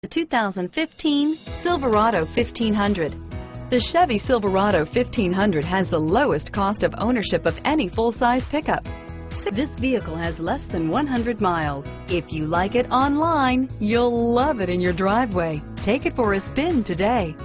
The 2015 Silverado 1500. The Chevy Silverado 1500 has the lowest cost of ownership of any full-size pickup. This vehicle has less than 100 miles. If you like it online, you'll love it in your driveway. Take it for a spin today.